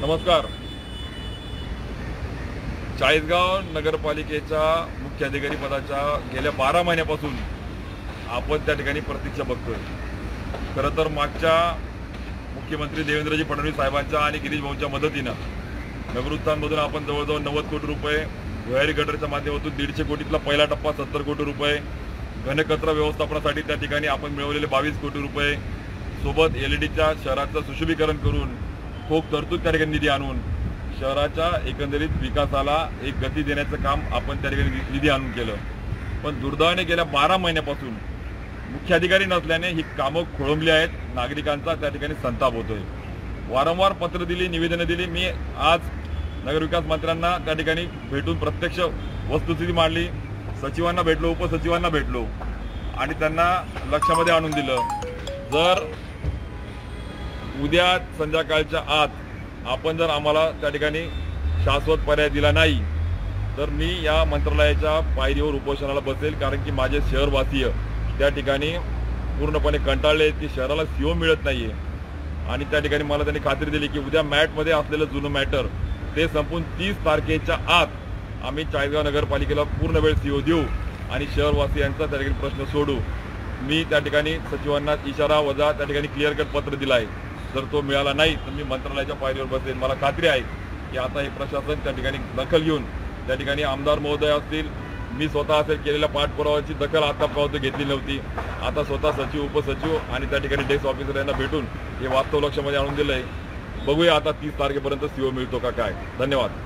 नमस्कार. चाळीसगाव नगरपालिकेच्या मुख्य अधिकारी पदाच्या गेल्या 12 महिन्यापासून आपण त्या ठिकाणी प्रतीक्षा बघतोय. खरं तर मागच्या मुख्यमंत्री देवेंद्रजी फडणवीस साहेबांच्या आणि गिरीश भाऊंच्या मदतीनं नगरोत्थानमधून आपण जवळजवळ 90 कोटी रुपये, भुयारी गटरच्या माध्यमातून 150 कोटीतला पहिला टप्पा 70 कोटी रुपये, घनकचरा व्यवस्थापनासाठी त्या ठिकाणी आपण मिळवलेले 22 कोटी रुपये, सोबत एलईडीच्या शहराचं सुशोभीकरण करून खूप तरतूद त्या ठिकाणी निधी आणून शहराच्या एकंदरीत विकासाला एक गती देण्याचं काम आपण त्या ठिकाणी निधी आणून केलं. पण दुर्दैवाने गेल्या 12 महिन्यापासून मुख्य अधिकारी नसल्याने ही कामं खोळंबली आहेत. नागरिकांचा त्या ठिकाणी संताप होतोय. वारंवार पत्र दिली, निवेदनं दिली. मी आज नगरविकास मंत्र्यांना त्या ठिकाणी भेटून प्रत्यक्ष वस्तुस्थिती मांडली. सचिवांना भेटलो, उपसचिवांना भेटलो आणि त्यांना लक्षामध्ये आणून दिलं, जर उद्या संध्याकाळच्या आत आपण जर आम्हाला त्या ठिकाणी शाश्वत पर्याय दिला नाही तर मी या मंत्रालयाच्या पायरीवर उपोषणाला बसेल. कारण की माझे शहरवासीय त्या ठिकाणी पूर्णपणे कंटाळले की शहराला सीओ मिळत नाहीये. आणि त्या ठिकाणी मला त्यांनी खात्री दिली की उद्या मॅटमध्ये असलेलं जुनं मॅटर ते संपून 30 तारखेच्या आत आम्ही चाळीसगाव नगरपालिकेला पूर्ण वेळ सीओ देऊ आणि शहरवासियांचा त्या ठिकाणी प्रश्न सोडू. मी त्या ठिकाणी सचिवांना इशारा वजा त्या ठिकाणी क्लिअर कट पत्र दिलं आहे. जर तो मिळाला नाही तर मी मंत्रालयाच्या पायरीवर बसेल. मला खात्री आहे की आता हे प्रशासन त्या ठिकाणी दखल घेऊन त्या ठिकाणी आमदार महोदय असतील, मी स्वतः असेल केलेल्या पाठपुराव्याची दखल आतापर्यंत घेतली नव्हती. आता स्वतः सचिव, उपसचिव आणि त्या ठिकाणी डेस्क ऑफिसर यांना भेटून हे वास्तव लक्षामध्ये आणून दिलं आहे. बघूया आता 30 तारखेपर्यंत सीओ मिळतो का काय. धन्यवाद.